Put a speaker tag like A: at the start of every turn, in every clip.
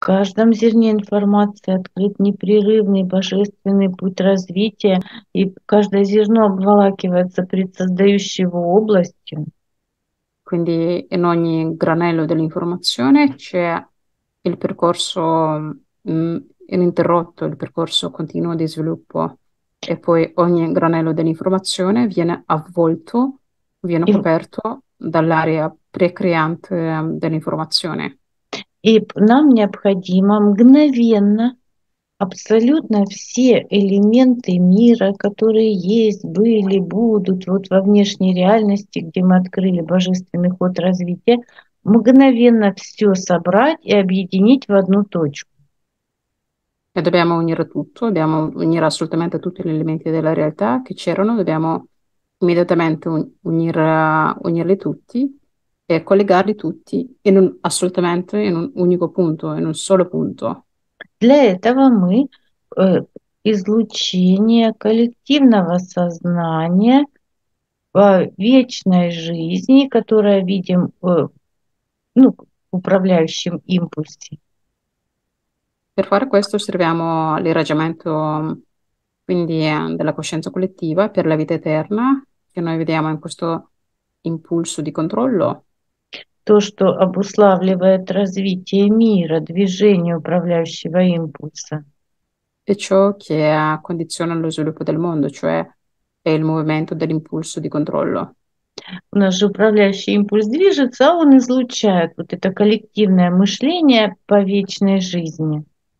A: каждом зерне информации открыт непрерывный божественный путь развития, и каждое зерно обволакивается предсоздающей его областью.
B: Quindi in ogni granello dell'informazione c'è il percorso ininterrotto, il percorso continuo di sviluppo e poi ogni granello dell'informazione viene avvolto, viene
A: И,
B: coperto dall'area precreante dell'informazione.
A: нам необходимо мгновенно абсолютно все элементы мира, которые есть, были, будут вот во внешней реальности, где мы открыли bожественный ход развития, mгновенно все собрать и объединить в одну точку.
B: E dobbiamo unire tutto, dobbiamo unire assolutamente tutti gli elementi della realtà che c'erano, dobbiamo immediatamente unirli tutti e collegarli tutti assolutamente in un unico punto, in un solo punto.
A: Для этого мы излучение коллективного сознания вечной жизни, которое видим ну, в управляющем импульсе.
B: Per fare questo serviamo l'irraggiamento quindi della coscienza collettiva per la vita eterna, che noi vediamo in questo impulso di controllo,
A: То, что обуславливает развитие мира, движение управляющего импульса.
B: e ciò che condiziona lo sviluppo del mondo, cioè è il movimento dell'impulso di controllo.
A: У нас же управляющий импульс движется, а он излучает вот это коллективное мышление по вечной жизни.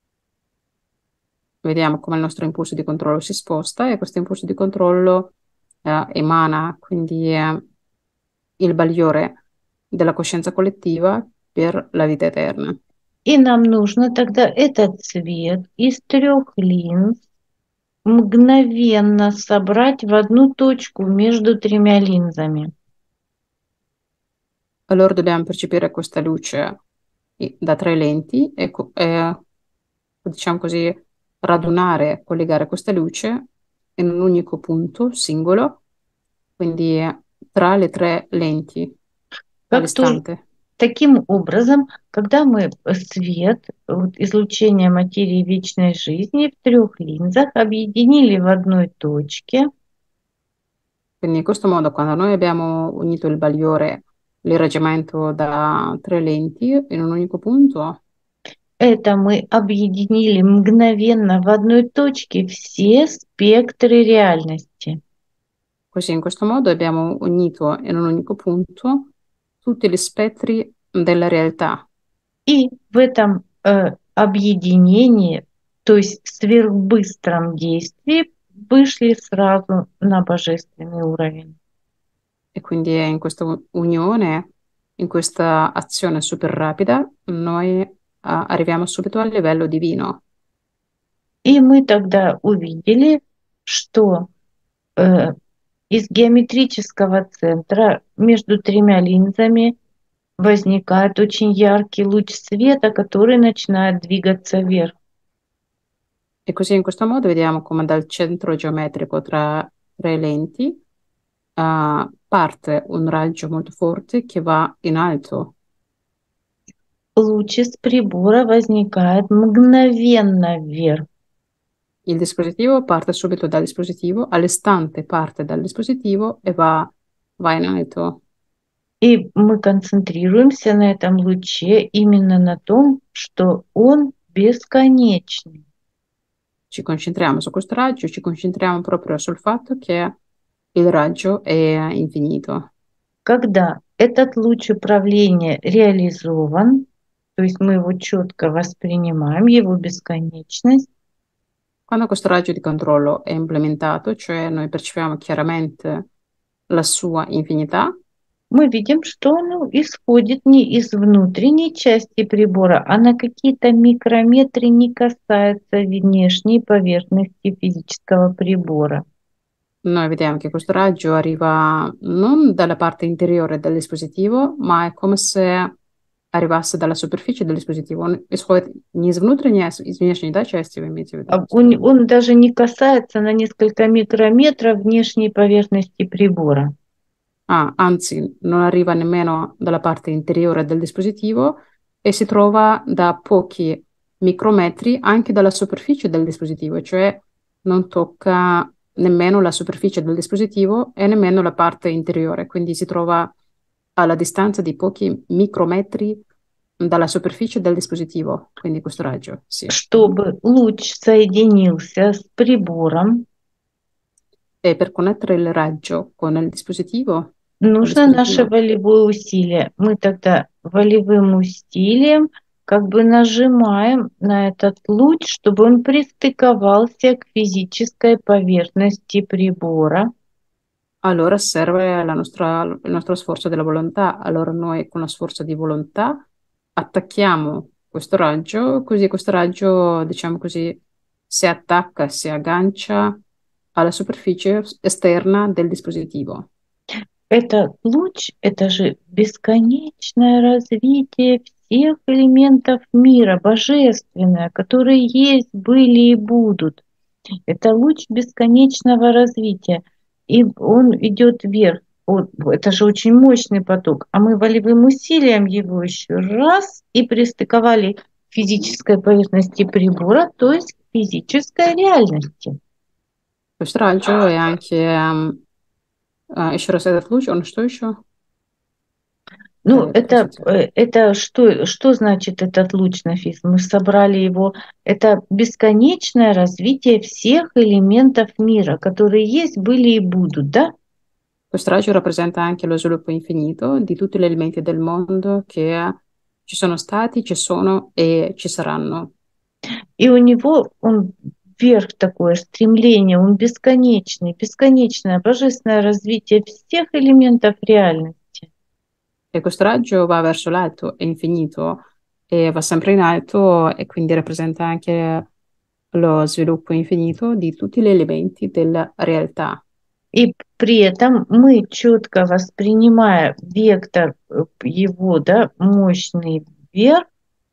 B: Vediamo come il nostro impulso di controllo si sposta e questo impulso di controllo emana quindi il bagliore della coscienza collettiva per la vita eterna.
A: И нам нужно тогда этот цвет из 3 линз мгновенно собрать в одну точку между 3 линзами.
B: Allora dobbiamo percepire questa luce da tre lenti e, diciamo così, radunare, collegare questa luce in un unico punto singolo, quindi tra le tre lenti
A: Как то,
B: all'istante.
A: таким образом, когда мы свет, вот, излучение материи вечной жизни в 3 линзах объединили в одной точке,
B: Quindi in questo modo, quando noi abbiamo unito il bagliore, l'irraggiamento da tre lenti in un unico punto,
A: это мы объединили мгновенно в одной точке все спектры реальности.
B: così in questo modo abbiamo unito in un unico punto tutti gli spettri della realtà.
A: И в этом объединении, то есть в сверхбыстром действии, вышли сразу на божественный уровень.
B: E quindi in questa unione, in questa azione super rapida, noi arriviamo subito al livello divino.
A: И мы тогда увидели, что из геометрического центра между 3 линзами возникает очень яркий луч света, который начинает двигаться вверх.
B: E così in questo modo vediamo come dal centro geometrico tra tre lenti parte un raggio molto forte che va in alto.
A: Луч из прибора возникает мгновенно вверх.
B: Il dispositivo parte subito dal dispositivo, all'istante parte dal dispositivo e va in alto.
A: И мы концентрируемся на этом луче именно на том, что он бесконечный.
B: Ci concentriamo su questo raggio, ci concentriamo proprio sul fatto che il raggio è infinito.
A: Когда этот луч управления реализован, то есть мы его четко воспринимаем, его бесконечность,
B: Quando questo raggio di controllo è implementato, cioè noi percepiamo chiaramente la sua infinità,
A: мы видим, что он исходит не из внутренней части прибора, а на какие-то микрометры не касается внешней поверхности физического прибора.
B: noi vediamo che questo raggio arriva non dalla parte interiore del dispositivo, ma è come se arrivasse dalla superficie del dispositivo. Он исходит не из внутренней, а из внешней, да, части, вы имеете в виду?
A: Он даже не касается на несколько микрометров внешней поверхности прибора.
B: Anzi, non arriva nemmeno dalla parte interiore del dispositivo e si trova da pochi micrometri anche dalla superficie del dispositivo, cioè non tocca nemmeno la superficie del dispositivo e nemmeno la parte interiore, quindi si trova alla distanza di pochi micrometri dalla superficie del dispositivo, quindi questo raggio, sì. Mhm.
A: Чтобы луч соединился с прибором,
B: E per connettere il raggio con il dispositivo, col
A: нужно наше
B: dispositivo,
A: волевое усилие. Мы тогда волевым усилием как бы нажимаем на этот луч, чтобы он пристыковался к физической поверхности прибора.
B: allora serve il nostro sforzo della volontà. Allora noi con lo sforzo di volontà attacchiamo questo raggio, così questo raggio, diciamo così, si attacca, si aggancia alla superficie esterna del dispositivo.
A: Этот луч — это же бесконечное развитие всех элементов мира, божественное, которые есть, были и будут. Это луч бесконечного развития. И он идет вверх. Вот, это же очень мощный поток. А мы волевым усилием его еще раз и пристыковали к физической поверхности прибора, то есть к физической реальности.
B: Questo raggio è anche еще раз этот луч, он что еще?
A: Ну,
B: Простите.
A: это что значит этот луч, Нафис? Мы же собрали его. Это бесконечное развитие всех элементов мира, которые есть, были и будут, да?
B: Questo raggio rappresenta anche lo sviluppo infinito di tutti gli elementi del mondo che ci sono stati, ci sono e ci saranno.
A: И у него он вверх такое стремление, он бесконечный, бесконечное божественное развитие всех элементов реальности.
B: E questo raggio va verso l'alto, è infinito e va sempre in alto e quindi rappresenta anche lo sviluppo infinito di tutti gli elementi della realtà.
A: И при этом мы четко воспринимая вектор его, да, мощный вверх,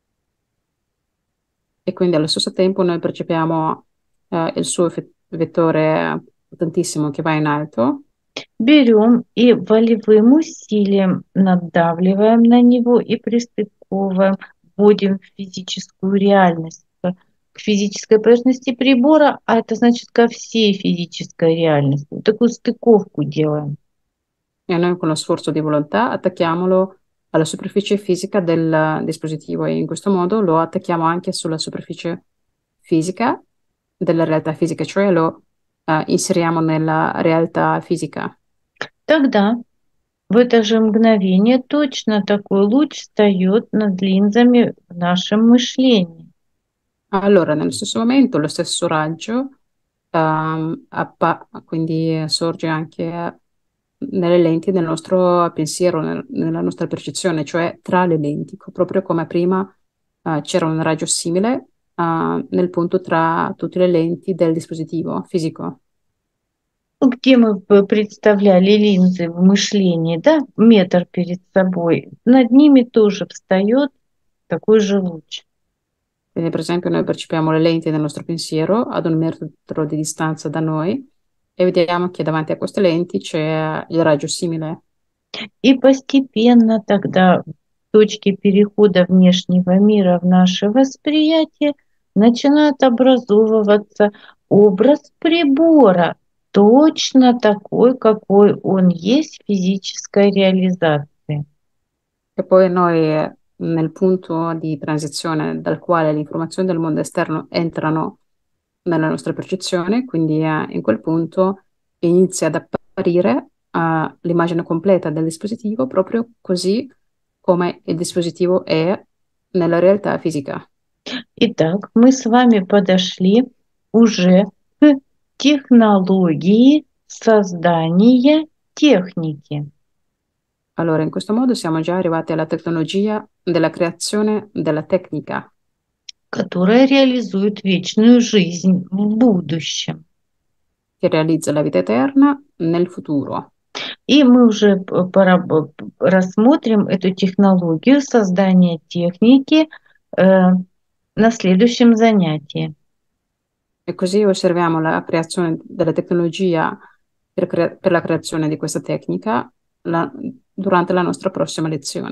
B: E quindi allo stesso tempo noi percepiamo il suo vettore potentissimo che va in alto
A: берем и волевым усилием надавливаем на него и пристыковываем, вводим в физическую реальность, к физической поверхности прибора, а это значит ко всей физической реальности. Вот такую стыковку делаем.
B: e noi con lo sforzo di volontà attacchiamolo alla superficie fisica del dispositivo e in questo modo lo attacchiamo anche sulla superficie fisica della realtà fisica, cioè lo inseriamo nella realtà fisica.
A: Тогда в это же мгновение точно такой луч встает над линзами в нашем мышлении.
B: Allora, nello stesso momento, lo stesso raggio quindi sorge anche nelle lenti del nostro pensiero, nella nostra percezione, cioè tra le lenti, proprio come prima c'era un raggio simile nel punto tra tutte le lenti del dispositivo fisico.
A: Ну, где мы представляли линзы в мышлении, да, метр перед собой, над ними тоже встает такой же луч.
B: Quindi, per esempio, noi percepiamo le lenti del nostro pensiero ad 1 metro di distanza da noi e vediamo che davanti a queste lenti c'è il raggio simile.
A: И постепенно тогда в точке перехода внешнего мира в наше восприятие начинает образовываться образ прибора, точно такой, какой он есть в физической реализации.
B: E poi noi, nel punto di transizione dal quale le informazioni del mondo esterno entrano nella nostra percezione, quindi in quel punto inizia ad apparire l'immagine completa del dispositivo, proprio così come il dispositivo è nella realtà fisica.
A: Итак, мы с вами подошли уже к технологии создания техники,
B: Allora, in questo modo siamo già arrivati alla tecnologia della creazione della tecnica
A: которая реализует вечную жизнь в будущем.
B: che realizza la vita eterna nel futuro.
A: И мы уже рассмотрим эту технологию создания техники на следующем занятии.
B: E così osserviamo la creazione della tecnologia per la creazione di questa tecnica durante la nostra prossima lezione.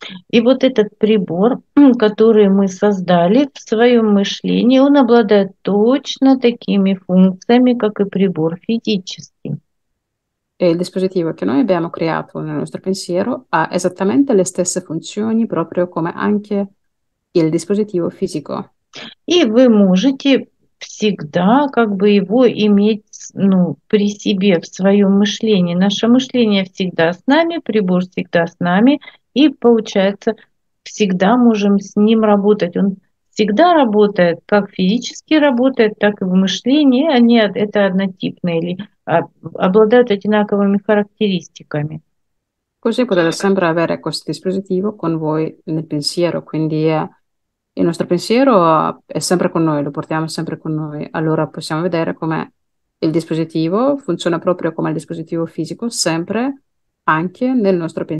A: И вот этот pribor, который мы soздали в своем мышлении, он обладает точно такими функциями, как и прибор физический.
B: E il dispositivo che noi abbiamo creato nel nostro pensiero ha esattamente le stesse funzioni, proprio come anche il dispositivo fisico.
A: И вы можете всегда как бы его иметь, ну, при себе в своем мышлении. Наше мышление всегда с нами, прибор всегда с нами, и получается, всегда можем с ним работать. Он всегда работает, как физически работает, так и в мышлении. Они это однотипные или обладают одинаковыми характеристиками.
B: Così potete sempre avere questo dispositivo con voi nel pensiero, quindi il nostro pensiero è sempre con noi, lo portiamo sempre con noi. Allora possiamo vedere come il dispositivo funziona proprio come il dispositivo fisico, sempre anche nel nostro pensiero.